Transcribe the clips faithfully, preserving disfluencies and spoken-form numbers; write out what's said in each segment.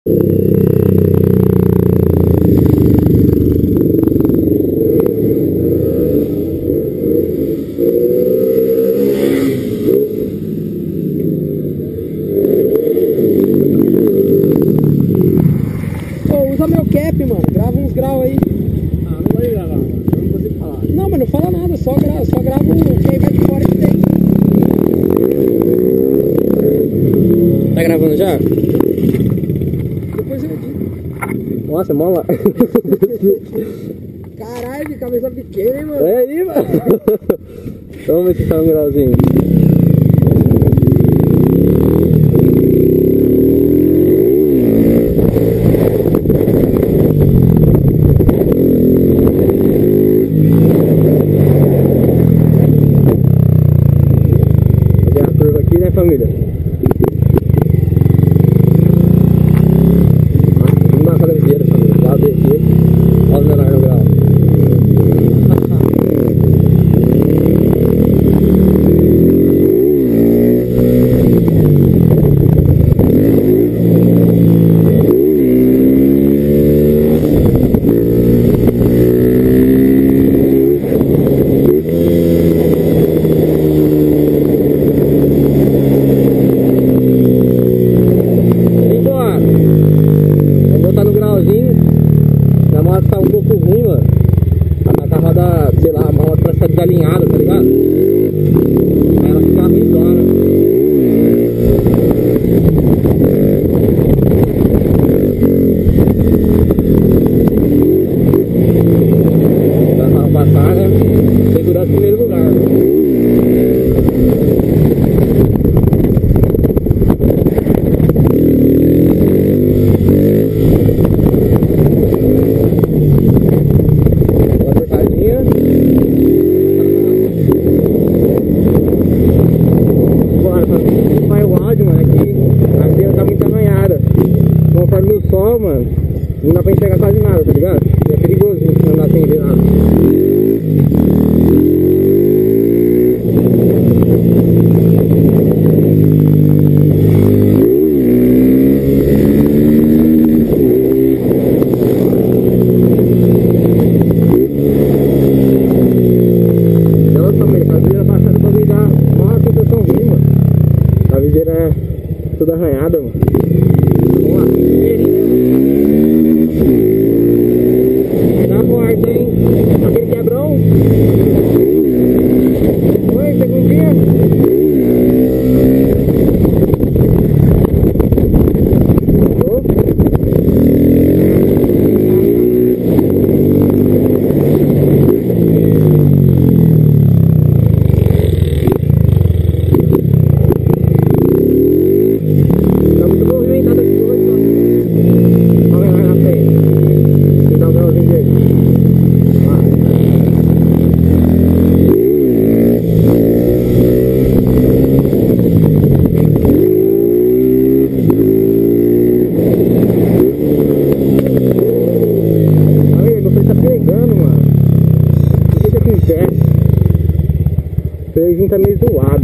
Usa meu cap, mano. Grava uns graus aí. Ah, não vai gravar, mano. Eu não consigo falar. Não, mas não fala nada. Só, gra só grava o que aí vai de fora que tem. Tá gravando já? Depois eu edito. Nossa, mola. Caralho, de cabeça pequena, hein, mano? É aí, mano. Vamos ver se tá um grauzinho. Fazer a curva aqui, né, família? Vamos dar uma ligeira, família. Dá uma descer. Olha o menor no grau. A moto tá um pouco ruim, mano. Ela tá com a roda, sei lá, a moto parece que tá desalinhada, tá ligado? Aí ela fica ruimzona. Dá pra passar, né? Segurar em primeiro lugar. Conforme o sol, mano, não dá pra enxergar quase nada, tá ligado? É perigoso andar sem ver nada. Então, família, a viseira baixada pra dar uma sensação ruim, mano. A viseira é toda arranhada, mano. Vamos lá. Dá porta, hein? Aquele quebrou? Oi, segundinha? Oh. Tá muito movimentado aqui hoje, mano. Olha lá na frente. Vou dar um grauzinho dele. Aí, meu freio tá pegando, mano. O que que acontece? O freiozinho tá meio zoado.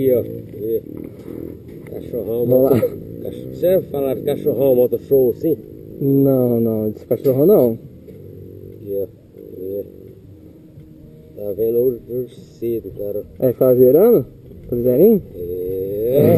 aqui, ó. E... Cachorrão, Vamos lá. moto... Cach... Você vai falar de cachorrão, moto show assim? Não, não, desse cachorro não. Aqui, ó. E... Tá vendo o urcedo, cara. É, ficar zerando? Fazer zerinho? É.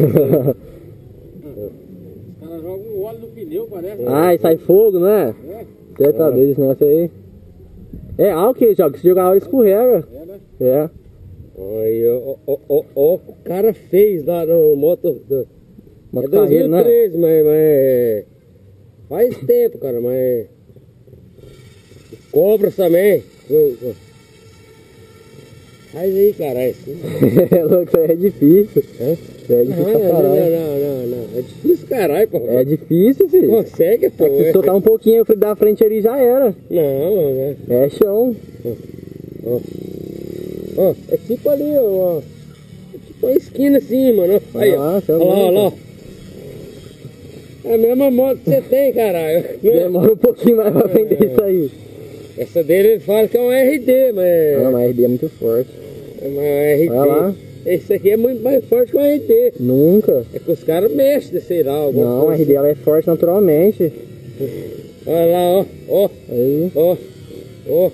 Os caras jogam óleo no pneu, parece. Ai, sai fogo, né? É, Você tá doido esse negócio aí. É álcool que joga, se jogar óleo escorrega. é, né? É. Aí, ó, ó, ó, ó, o cara fez lá no moto. Do... Moto É carreiro, né? dois mil e treze, mas, mas. Faz tempo, cara, mas. Cobras também. Faz aí, caralho. É louco, isso aí é difícil. É? Isso aí é Não, difícil não, pra não, caralho. não, não, não. É difícil, caralho, pô. É difícil, filho. Consegue, pô. É que se soltar um pouquinho aí da frente ali já era. Não, não, não. É chão. Ó, ó, é tipo ali, ó. É tipo uma esquina assim, mano. Aí, ó. Nossa, Olha lá, é olha lá. louco. É a mesma moto que você tem, caralho. Demora um pouquinho mais pra vender isso aí. Essa dele ele fala que é um R D, mas. Não, mas a R D é muito forte. É uma R D. Olha lá. Esse aqui é muito mais forte que um R D. Nunca. É que os caras mexem, sei lá. alguma Não, a coisa R D ela é forte naturalmente. assim. Olha lá, ó. Ó, Aí. ó. Ó.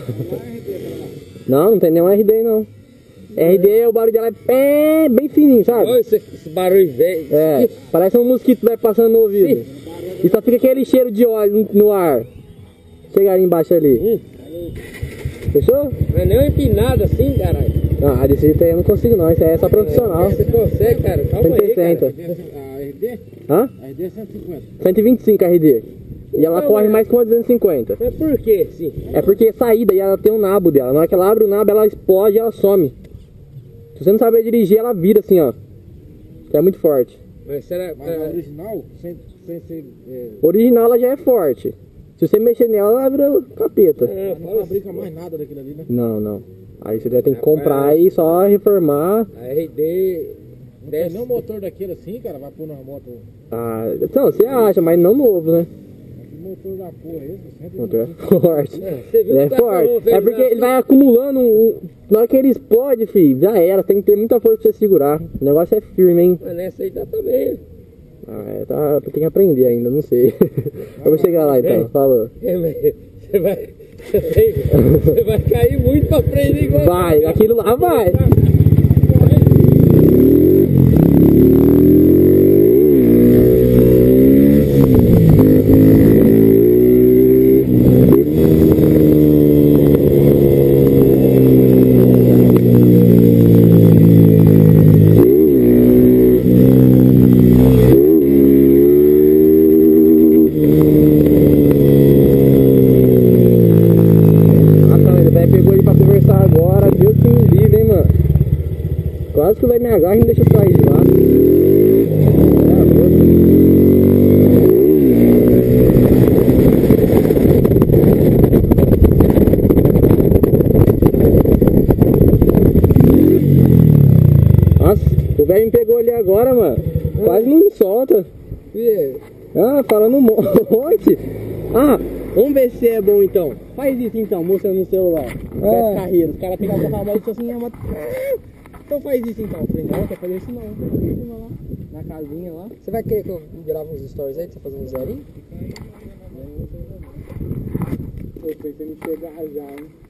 Não, não tem nenhum R D não. R D, o barulho dela é bem, bem fininho, sabe? Olha esse, esse barulho velho. É, parece um mosquito que vai passando no ouvido. E só fica aquele cheiro de óleo no ar. Chega ali embaixo ali. Hum, Fechou? não é nem uma empinada assim, caralho. Ah, desse jeito aí eu não consigo não, isso aí é só profissional. Você consegue, cara. Calma aí, cento e sessenta. cara. A R D? Hã? A R D é cento e cinquenta. cento e vinte e cinco R D. E ela Não, corre é- mais que uma duzentos e cinquenta. Mas por que, sim? É porque saída e ela tem um nabo dela. Na hora que ela abre o nabo, ela explode e ela some. Se você não saber dirigir, ela vira assim, ó. Que é muito forte. Mas será Mas a original, sem, sem ser... É, Original ela já é forte. Se você mexer nela, ela vira capeta. É, não fala fabrica mais nada daquilo ali, né? Não, não. Aí você já tem que comprar e só reformar. a R D Não tem desce. nenhum motor daquele assim, cara, vai pôr na moto. Ah, então, você acha, mas não novo, né? Que motor da porra é esse? O motor é forte. É, você viu Ele é que o cachorro forte. fez É porque lá? ele vai acumulando um, um- na hora que ele explode, filho, já era. Tem que ter muita força pra você segurar. O negócio é firme, hein? Mas nessa aí tá também. Ah, é, tá, tem que aprender ainda, não sei. Eu vou chegar lá então, falou. É, mas você vai. Você vai- você vai cair muito pra frente igual. Vai, aquilo lá vai. Nossa, mas o velho pegou ele pra conversar agora, Deus que me livre, hein, mano. Quase que o velho me agarra e me deixa sair de lá. É, louco. Nossa, o velho me pegou ali agora, mano. Quase não me solta. Ah, falando um monte. Ah, vamos ver se é bom então. Faz isso então, mostrando no celular. Beto Carreiro. Os caras pegaram a moto e disseram assim, ah, mas... então faz isso então. Eu falei, não, quer fazer isso não. Eu falei, "Vamos lá, na casinha lá. Você vai querer que eu grave uns stories aí pra você fazer um zerinho? Eu pensei em chegar já, hein?